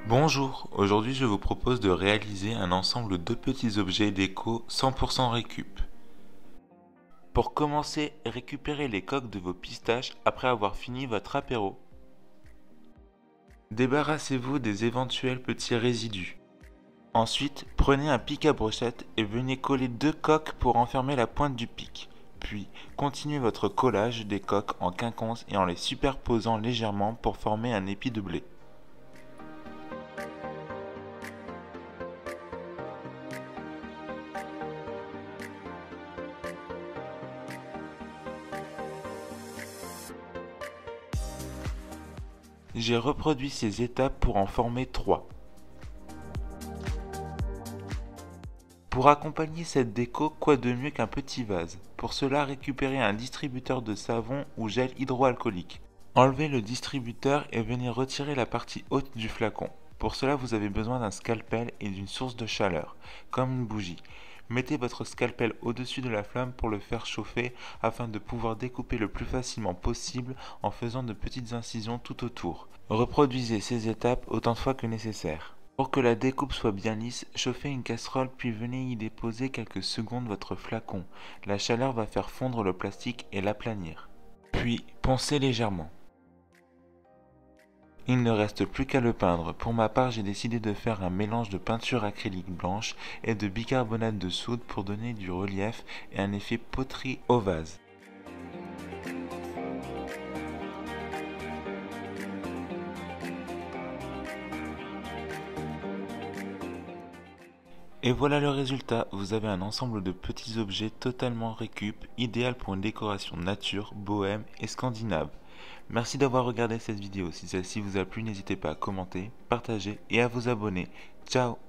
Bonjour, aujourd'hui je vous propose de réaliser un ensemble de petits objets déco 100% récup. Pour commencer, récupérez les coques de vos pistaches après avoir fini votre apéro. Débarrassez-vous des éventuels petits résidus. Ensuite, prenez un pic à brochette et venez coller deux coques pour enfermer la pointe du pic. Puis, continuez votre collage des coques en quinconce et en les superposant légèrement pour former un épi de blé. J'ai reproduit ces étapes pour en former 3. Pour accompagner cette déco, quoi de mieux qu'un petit vase? Pour cela, récupérez un distributeur de savon ou gel hydroalcoolique. Enlevez le distributeur et venez retirer la partie haute du flacon. Pour cela, vous avez besoin d'un scalpel et d'une source de chaleur, comme une bougie. Mettez votre scalpel au-dessus de la flamme pour le faire chauffer afin de pouvoir découper le plus facilement possible en faisant de petites incisions tout autour. Reproduisez ces étapes autant de fois que nécessaire. Pour que la découpe soit bien lisse, chauffez une casserole puis venez y déposer quelques secondes votre flacon. La chaleur va faire fondre le plastique et l'aplanir. Puis, poncez légèrement. Il ne reste plus qu'à le peindre. Pour ma part, j'ai décidé de faire un mélange de peinture acrylique blanche et de bicarbonate de soude pour donner du relief et un effet poterie au vase. Et voilà le résultat, vous avez un ensemble de petits objets totalement récup, idéal pour une décoration nature, bohème et scandinave. Merci d'avoir regardé cette vidéo, si celle-ci vous a plu n'hésitez pas à commenter, partager et à vous abonner. Ciao!